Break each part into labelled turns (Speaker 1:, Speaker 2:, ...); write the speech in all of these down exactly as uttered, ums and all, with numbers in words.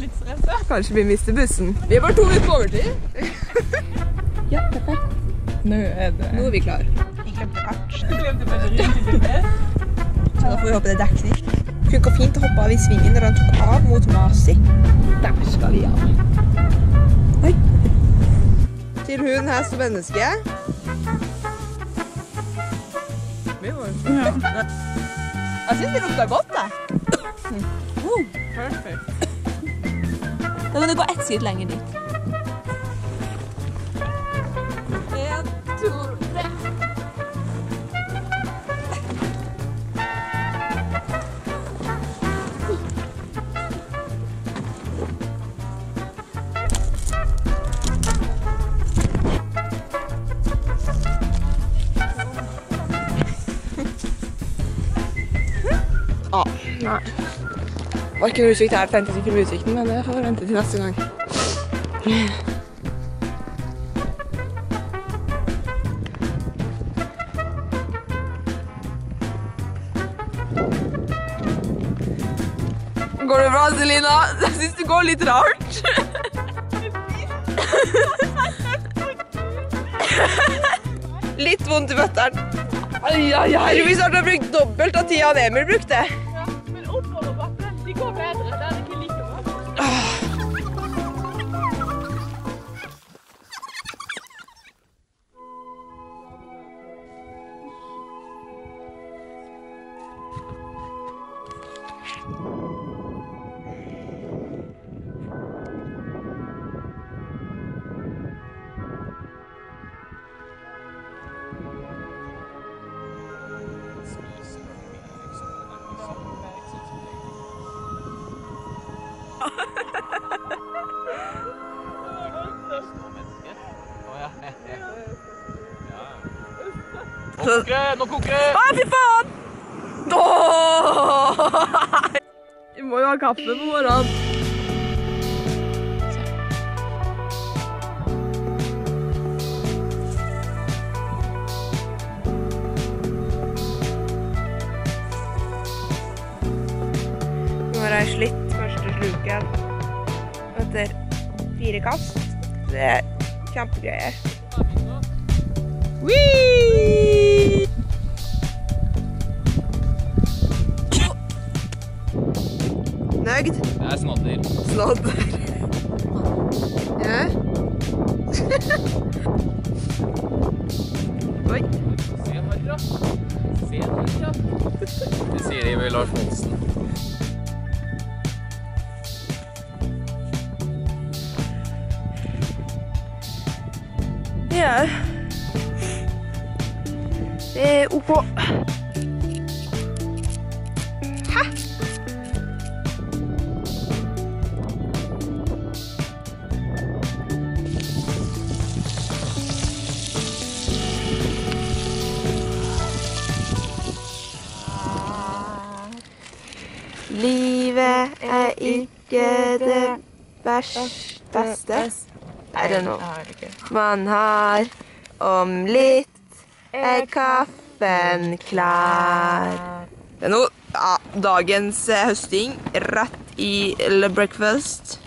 Speaker 1: litt stresset.
Speaker 2: Kanskje vi mister bussen. Vi er bare to minutter på overtid. Ja, perfekt.
Speaker 1: Nå er det...
Speaker 2: Nå er vi klar.
Speaker 1: Jeg glemte kart. Du glemte batteriet.
Speaker 2: Så da får vi håpe det er dekning. Funket fint å hoppe av i svingen når han tok av mot Masi. Der skal vi av. Oi. Til hund, hest og menneske. Mye varmt. Ja. Jeg synes det lukter godt, det.
Speaker 1: Oh, perfekt.
Speaker 3: Da kan du gå ett skritt lenger dit.
Speaker 2: En, to, tre. Ah, nei. Det var ikke noe utsikt her, tenkte ikke på utsikten, men det får vente til neste gang. Går det bra, Selina? Jeg synes du går litt rart. Litt vondt i føtteren. Ai, ai, ai. Jeg tror vi snart har brukt dobbelt av tida av Emil brukte.
Speaker 1: De går bedre, det er ikke like bra. Nå koker det, nå koker det!
Speaker 2: Å, fy faen! Åh! Vi må jo ha kaffe på morgenen. Nå har jeg slitt første sluken etter fire kast. Det er kjempegreier. Whee! Nøgd?
Speaker 4: Det er snodder.
Speaker 2: Snodder. Ja. Oi.
Speaker 4: Se herra. Se herra. Det sier de ved Lars Monsen.
Speaker 2: Ja. Det er ok. Hæ? Livet er ikke det verste, beste. I don't know. Man har om litt er kaffen klar. Det er nå ja, dagens høsting rett i Le Breakfast.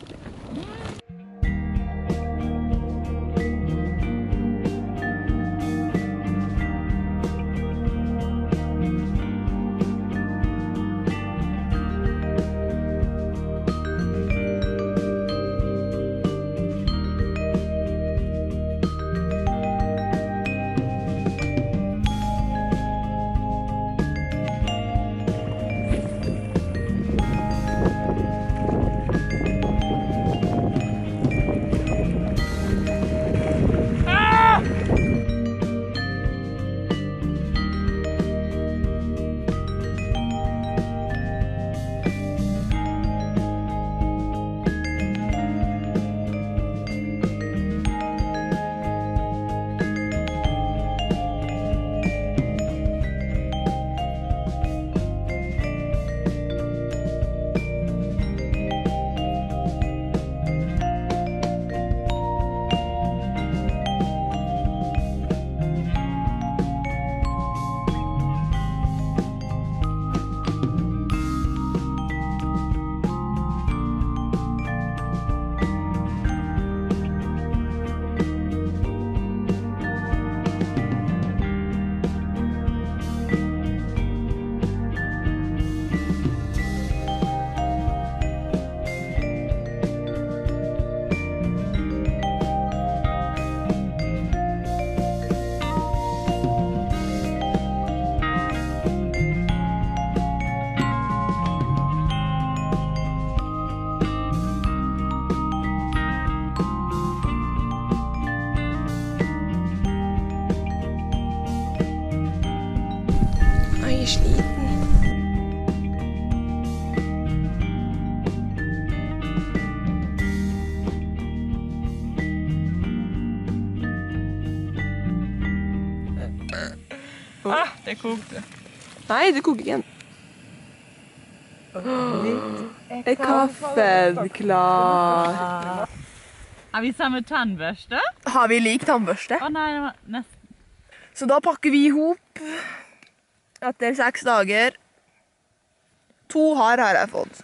Speaker 1: Ah, det kokte.
Speaker 2: Nei, det koker ikke igjen. Er kaffen klar?
Speaker 1: Har vi samme tannbørste?
Speaker 2: Har vi lik tannbørste?
Speaker 1: Å nei, det var nesten.
Speaker 2: Så da pakker vi ihop etter seks dager. To har har jeg fått.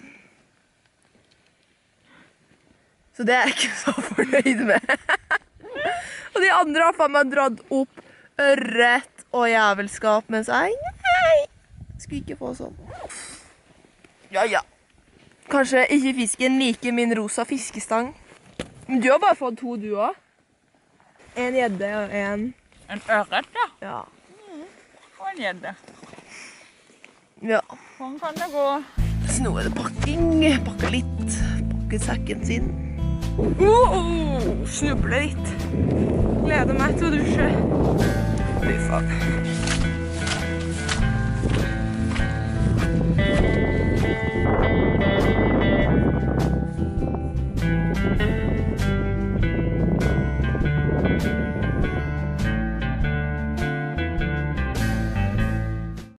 Speaker 2: Så det er jeg ikke så fornøyd med. Og de andre har faen meg dratt opp ørret og jævelskap, mens jeg, nei, skulle ikke få sånn. Ja, ja. Kanskje ikke fisken liker min rosa fiskestang. Men du har bare fått to, du også. En gjedde og en...
Speaker 1: En ørret, da.
Speaker 2: Ja.
Speaker 1: Og en gjedde.
Speaker 2: Ja.
Speaker 1: Sånn kan det gå.
Speaker 2: Så nå er det pakking. Pakke litt. Pakke sekken sin. Oh, oh, snuble litt. Gleder meg til å dusje. Fy faen.